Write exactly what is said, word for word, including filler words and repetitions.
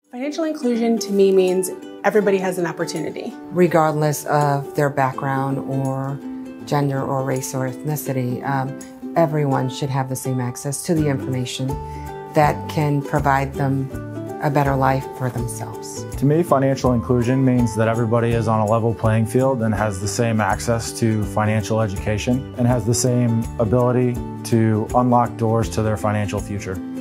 Financial inclusion to me means everybody has an opportunity. Regardless of their background or gender or race or ethnicity, um, everyone should have the same access to the information that can provide them a better life for themselves. To me, financial inclusion means that everybody is on a level playing field and has the same access to financial education and has the same ability to unlock doors to their financial future.